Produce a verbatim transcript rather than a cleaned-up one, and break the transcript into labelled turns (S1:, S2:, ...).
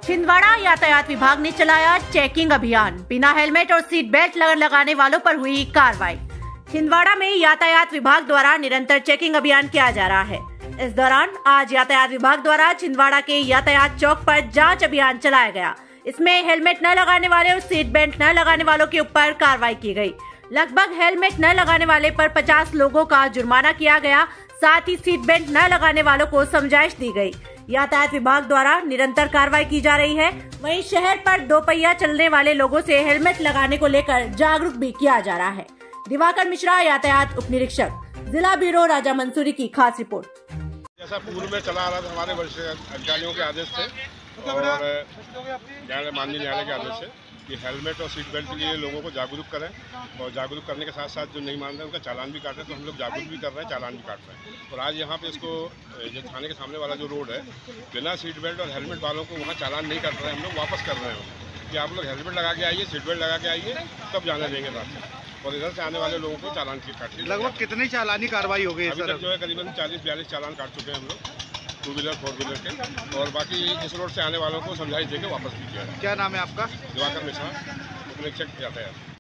S1: छिंदवाड़ा यातायात विभाग ने चलाया चेकिंग अभियान। बिना हेलमेट और सीट बेल्ट लगाने वालों पर हुई कार्रवाई। छिंदवाड़ा में यातायात विभाग द्वारा निरंतर चेकिंग अभियान किया जा रहा है। इस दौरान आज यातायात विभाग द्वारा छिंदवाड़ा के यातायात चौक पर जांच अभियान चलाया गया। इसमें हेलमेट न लगाने वाले और सीट बेल्ट न लगाने वालों के ऊपर कार्रवाई की गई। लगभग हेलमेट न लगाने वाले पर पचास लोगों का जुर्माना किया गया। साथ ही सीट बेल्ट न लगाने वालों को समझाइश दी गई। यातायात विभाग द्वारा निरंतर कार्रवाई की जा रही है। वहीं शहर पर दो पहिया चलने वाले लोगों से हेलमेट लगाने को लेकर जागरूक भी किया जा रहा है। दिवाकर मिश्रा, यातायात उप निरीक्षक, जिला ब्यूरो, राजा मंसूरी की खास रिपोर्ट।
S2: जैसा पूर्व में चला आ रहा था हमारे वरिष्ठ अधिकारियों के आदेश से और न्यायालय माननीय न्यायालय के आदेश से कि हेलमेट और सीट बेल्ट के लिए लोगों को जागरूक करें और जागरूक करने के साथ साथ जो नहीं मान रहे हैं उनका चालान भी काट रहे हैं। तो हम लोग जागरूक भी कर रहे हैं, चालान भी काट रहे हैं। और आज यहाँ पे इसको जो थाने के सामने वाला जो रोड है, बिना सीट बेल्ट और हेलमेट वालों को वहाँ चालान नहीं कर रहे हैं, हम लोग वापस कर रहे हैं कि आप लोग हेलमेट लगा के आइए, सीट बेल्ट लगा के आइए, तब जाने देंगे रास्ते। और इधर से आने वाले लोगों को चालान की काट ली।
S3: लगभग कितनी चालानी कार्रवाई हो गई है?
S2: अभी तक जो है करीबन चालीस बयालीस चालान काट चुके हैं हम लोग, टू व्हीलर फोर व्हीलर के। और बाकी इस रोड से आने वालों को समझाइश देकर वापस कीजिए।
S3: क्या नाम है आपका?
S2: दिवाकर मिश्रा, उप निरीक्षक यातायात।